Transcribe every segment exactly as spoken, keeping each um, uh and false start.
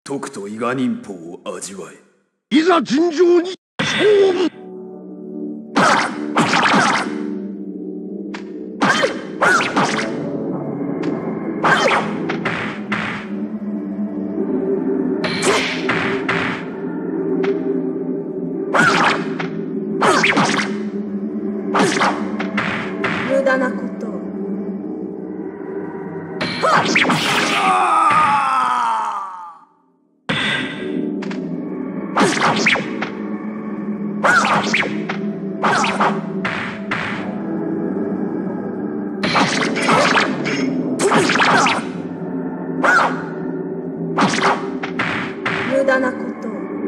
とくと伊賀忍法を味わえ。 いざ尋常に勝負。 無駄なこと。無駄なこと。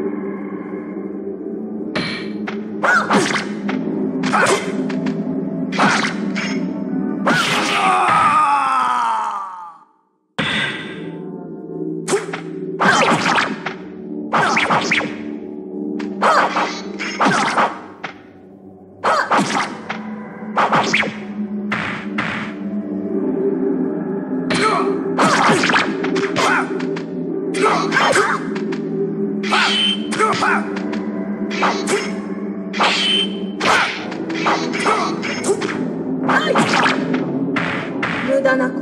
無駄なこと。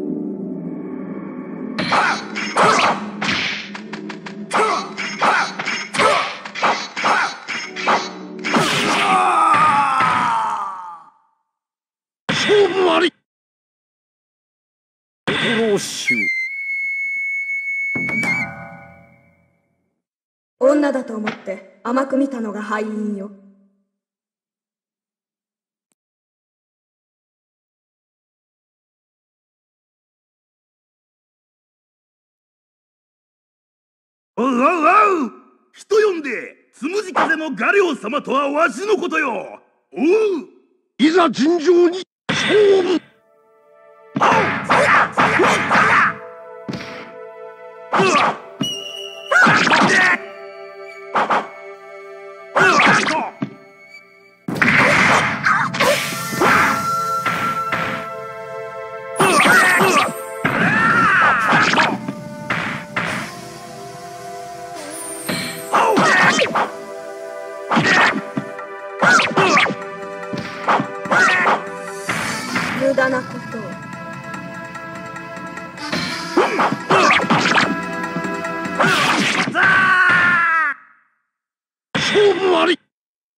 勝負あり。 殺し女だと思って甘く見たのが敗因よ。 おうおうおう、人呼んでつむじ風の画寮様とはわしのことよ。おう、いざ尋常に勝負。おう、そやそやそや。うわっ無駄なこと。 勝負あり。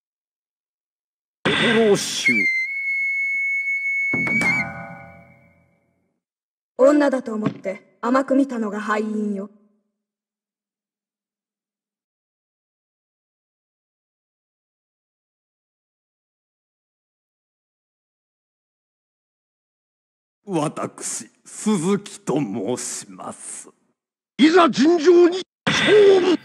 殺し女だと思って甘く見たのが敗因よ。 私、鈴木と申します。 いざ尋常に勝負。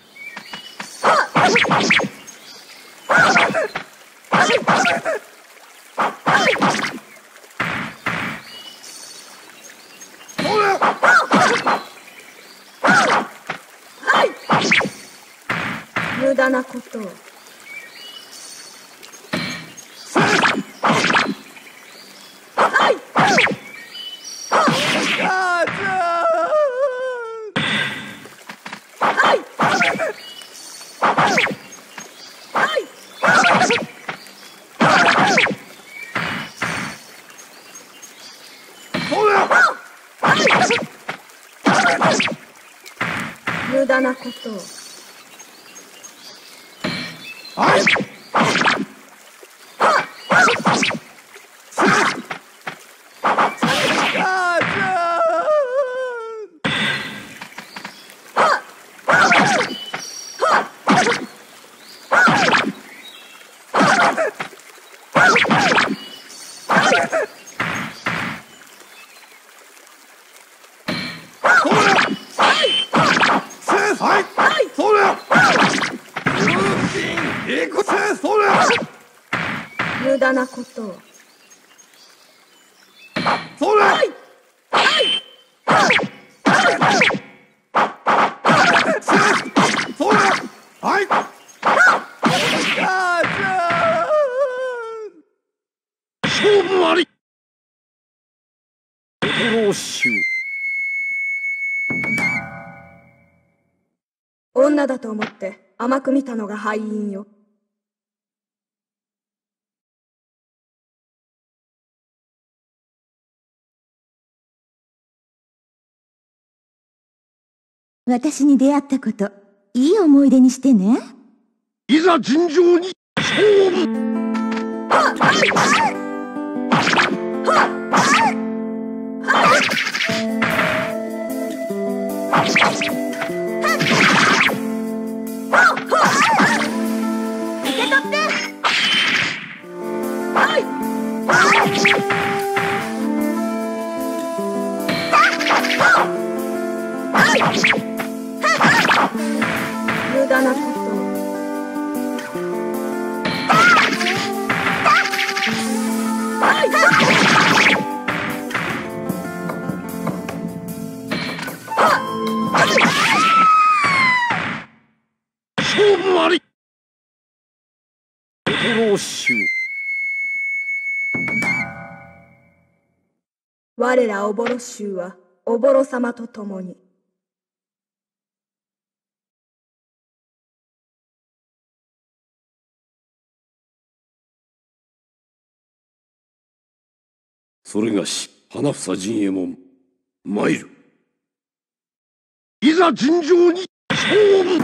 無駄なこと。無駄なこと。 はい。 無駄なこと。 それ。はいそれ。はい。勝負あり。 殺し女だと思って甘く見たのが敗因よ。 私に出会ったこと、いい思い出にしてね。 いざ尋常に勝負。 無駄なこと。 勝負あり。 殺しを。 我らおぼろ衆はおぼろ様と共に。 それがし花房陣右衛門参る。 いざ尋常に勝負。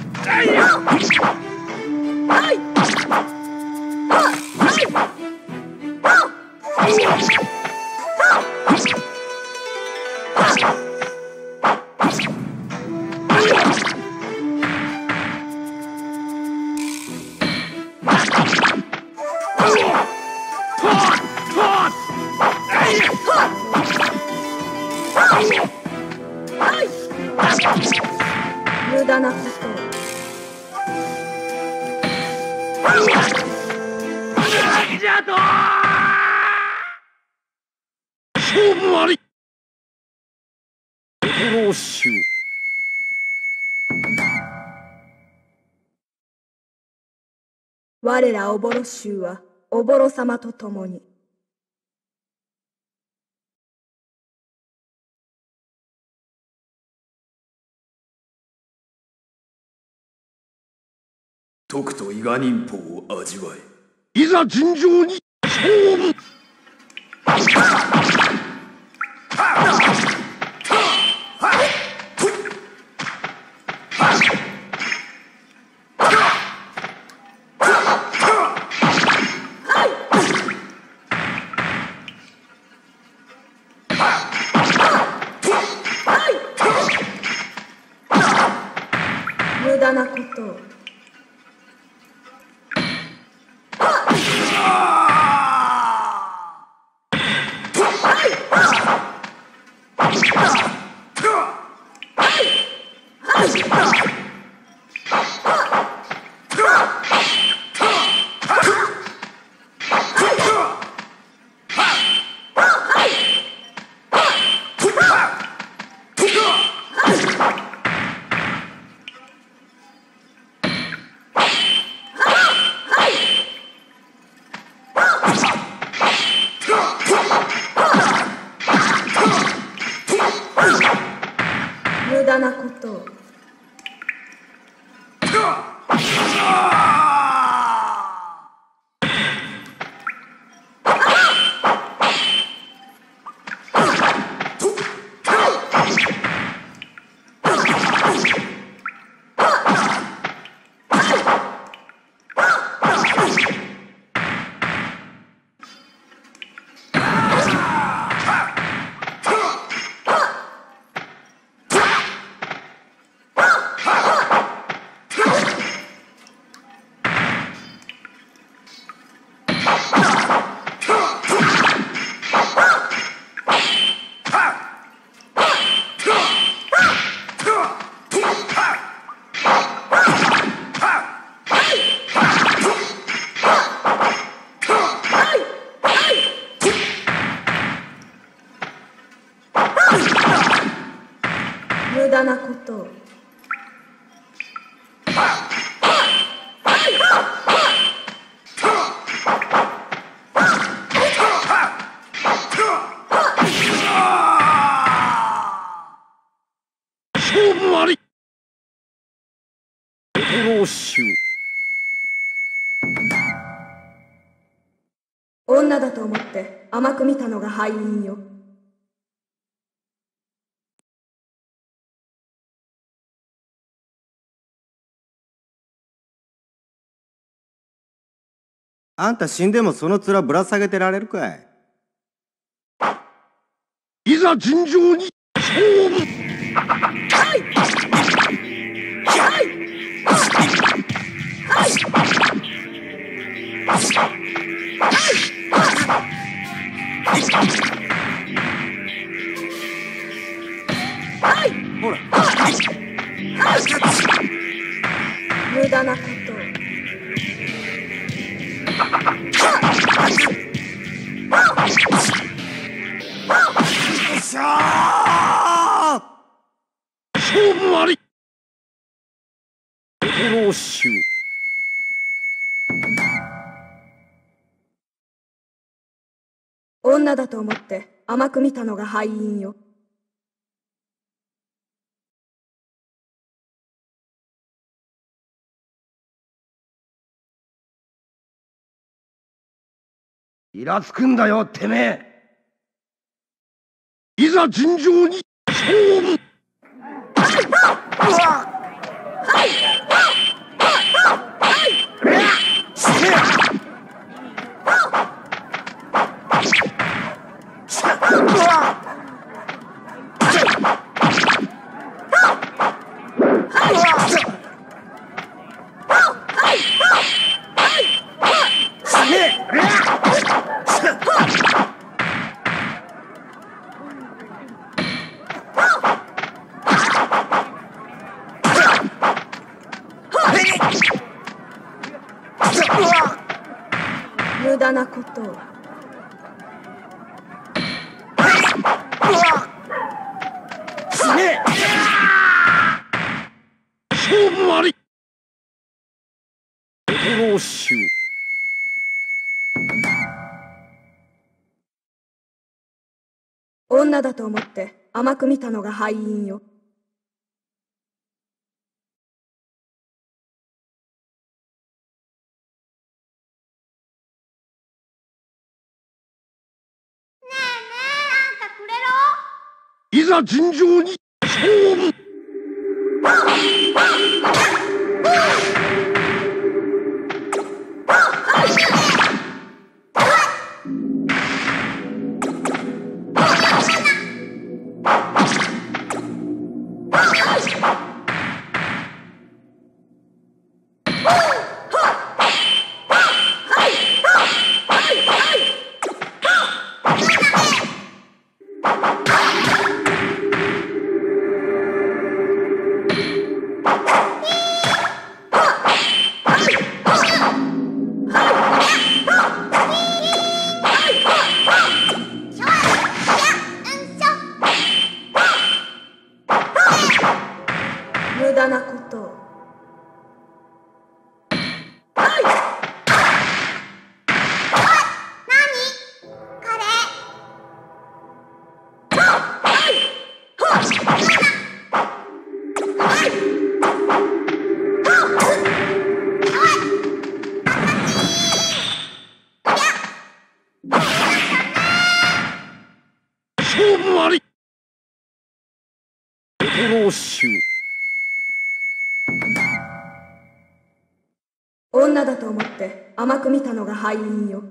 無駄なこと。 勝負あり。 殺しを。 我らおぼろ衆はおぼろ様と共に。 とくと伊賀忍法を味わえ。いざ尋常に勝負。 無駄なことを。無駄なことを。無駄なことを。 勝負あり。 女だと思って甘く見たのが敗因よ。 あんた死んでもその面ぶら下げてられるかい。 いざ尋常に勝負。 ほら。 無駄なことを。 しゃー！ 勝負あり。 老衆。 女だと思って甘く見たのが敗因よ。 イラつくんだよてめえ。いざ尋常に勝負。 無駄なことを。 勝負あり。 老衆。 女だと思って甘く見たのが敗因よ。 いざ尋常に勝負。 無駄なことを。 勝負あり。 老衆。 女だと思って甘く見たのが敗因よ。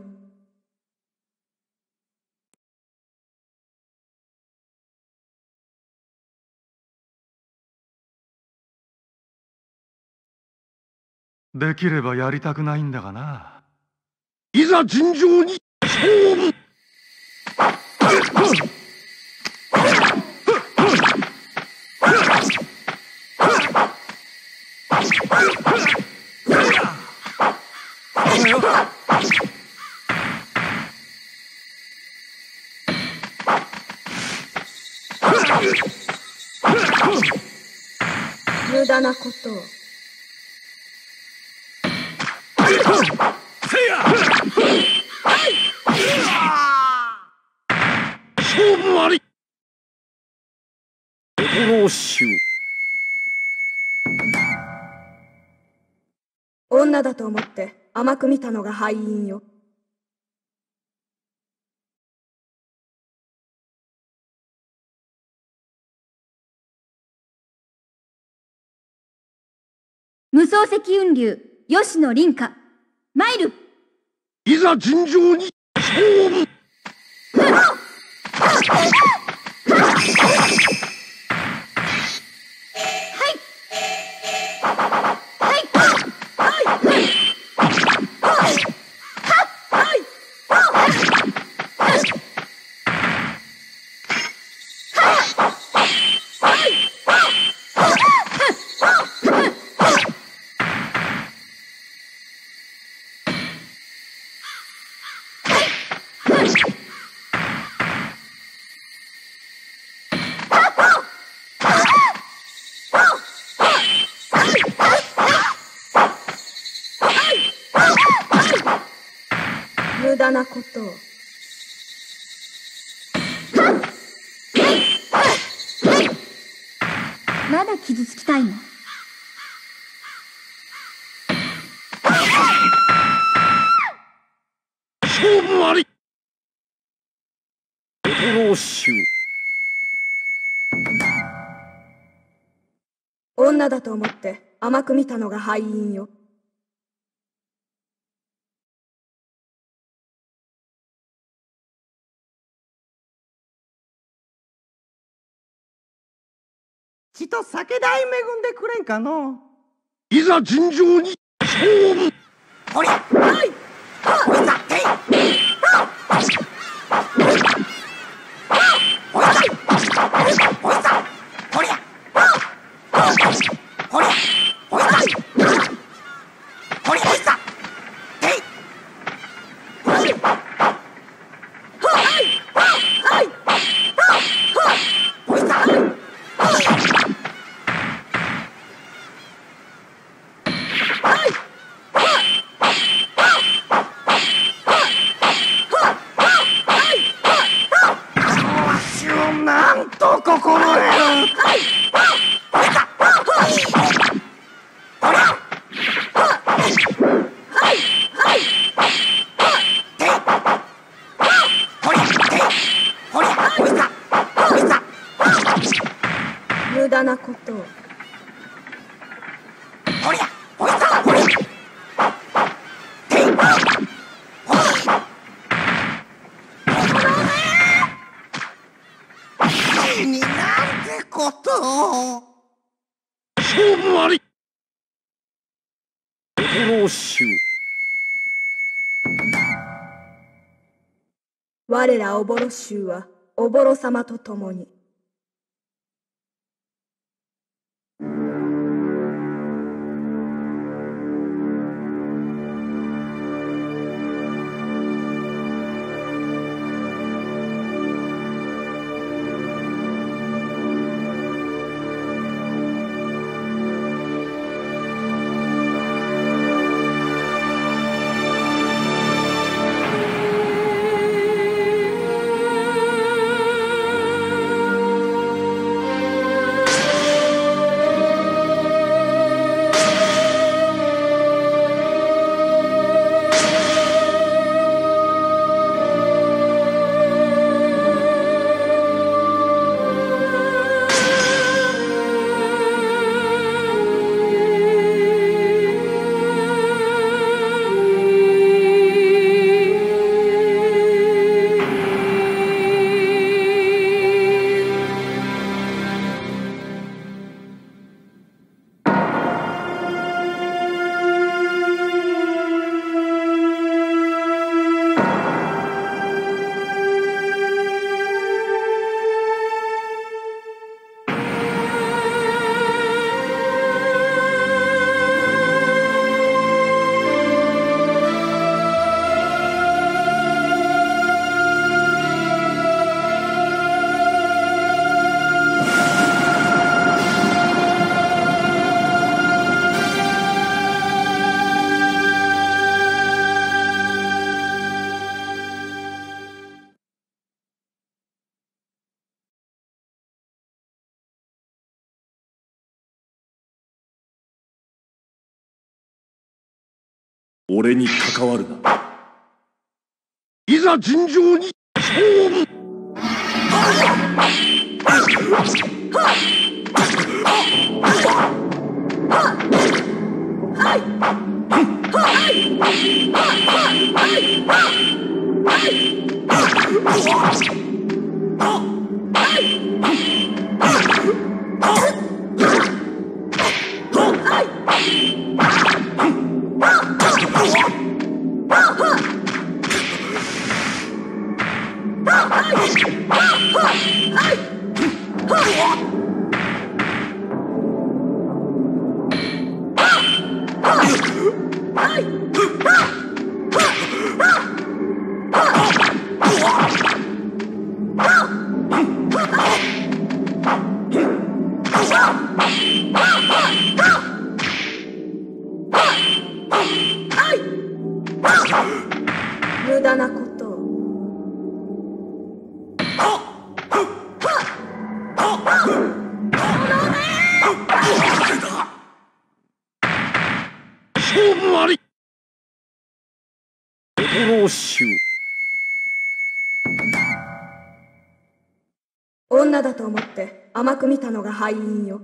できればやりたくないんだがな。 いざ尋常に勝負。 無駄なことを。 勝負あり。 老衆。 女だと思って甘く見たのが敗因よ。 無双石雲流、吉野凛花、参る。 いざ尋常に勝負。 無駄なことを。 まだ傷つきたいの？ 勝負あり。 老衆。 女だと思って甘く見たのが敗因よ。 ちと酒代恵んでくれんかの。 いざ尋常に勝負。 こりゃ、はい、こいつだ、てい、こいつだ、こいつだ、こりゃ、こりゃ、こいつだ、こりゃ、こいつだ、てい、はい、はい、はい、こいつだ、なんと心得る。 無駄なことを。 こりゃ、こいつだ、こりゃ。になんてことを。 勝負あり。 老衆。 我らおぼろ衆はおぼろ様と共に。 俺に関わるな。 いざ尋常に勝負。 無駄なことを。 勝負あり。 驚衆。 女だと思って甘く見たのが敗因よ。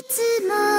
つも